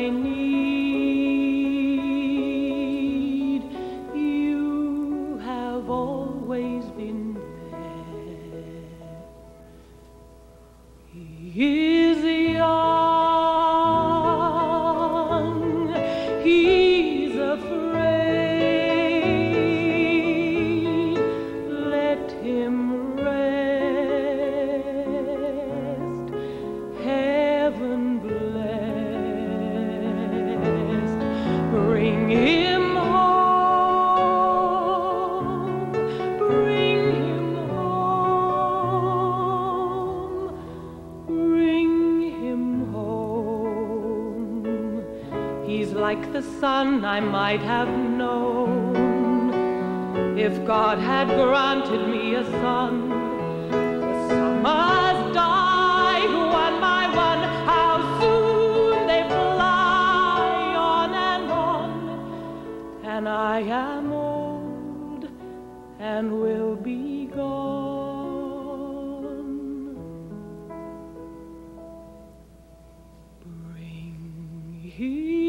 I need. You have always been there. He is young, he's afraid. Let him rest, heaven blessed. Bring him home, bring him home, bring him home. He's like the son I might have known if God had granted me a son. The summers died one by one, how soon they fly on, and I am old and will be gone. Bring him